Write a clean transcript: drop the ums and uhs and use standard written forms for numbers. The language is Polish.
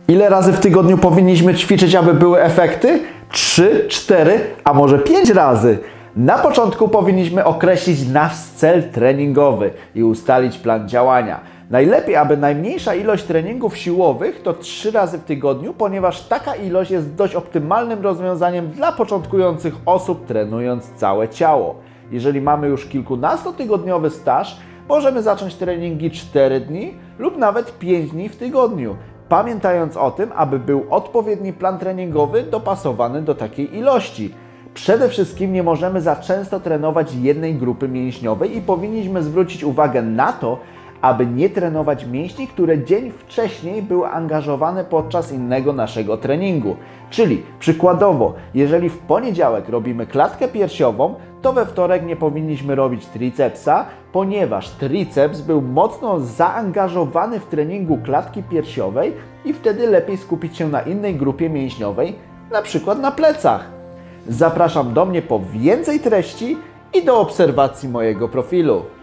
Ile razy w tygodniu powinniśmy ćwiczyć, aby były efekty? 3, 4, a może 5 razy. Na początku powinniśmy określić nasz cel treningowy i ustalić plan działania. Najlepiej, aby najmniejsza ilość treningów siłowych to 3 razy w tygodniu, ponieważ taka ilość jest dość optymalnym rozwiązaniem dla początkujących osób trenując całe ciało. Jeżeli mamy już kilkunastotygodniowy staż, możemy zacząć treningi 4 dni lub nawet 5 dni w tygodniu, pamiętając o tym, aby był odpowiedni plan treningowy dopasowany do takiej ilości. Przede wszystkim nie możemy za często trenować jednej grupy mięśniowej i powinniśmy zwrócić uwagę na to, aby nie trenować mięśni, które dzień wcześniej były angażowane podczas innego naszego treningu. Czyli przykładowo, jeżeli w poniedziałek robimy klatkę piersiową, to we wtorek nie powinniśmy robić tricepsa, ponieważ triceps był mocno zaangażowany w treningu klatki piersiowej i wtedy lepiej skupić się na innej grupie mięśniowej, na przykład na plecach. Zapraszam do mnie po więcej treści i do obserwacji mojego profilu.